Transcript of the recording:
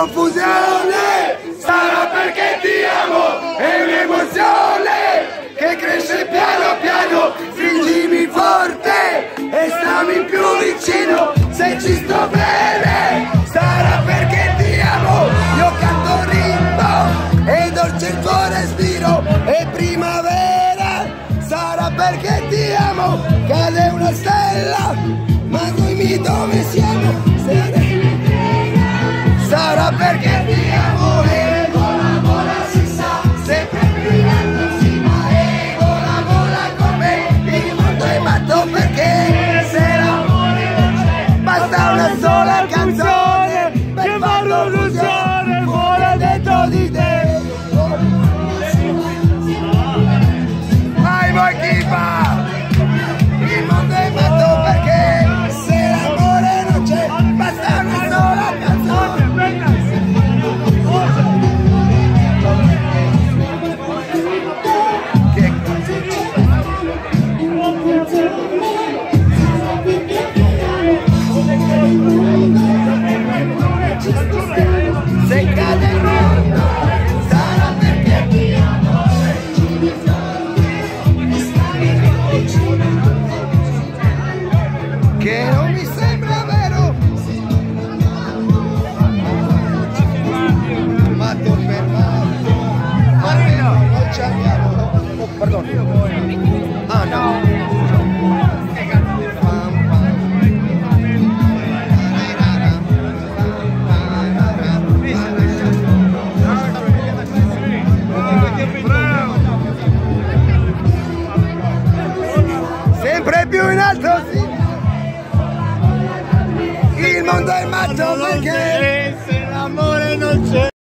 confusione, sarà perché ti amo, è un'emozione che cresce piano piano, stringimi forte e stammi più vicino, se ci sto bene, sarà perché ti amo, io canto ritmo e dolce il tuo respiro, è primavera, sarà perché ti amo, cade una stella, ma dimmi dove siamo, sarà perché ti amo e vola si sa, sempre brillando si ma e vola con me, il mondo è matto perché se l'amore non c'è, basta una sola canzone per farlo illusione, vola dentro di te. Vai voi chi fa, il mondo è matto perché se l'amore non c'è, basta una sola canzone. Se cade il mondo sarà perché ti amo, che non mi sembra vero, matto per matto, Marino, noi ci andiamo, oh perdono, ah no. Sempre più in alto, sì. Il mondo è matto perché se l'amore non c'è.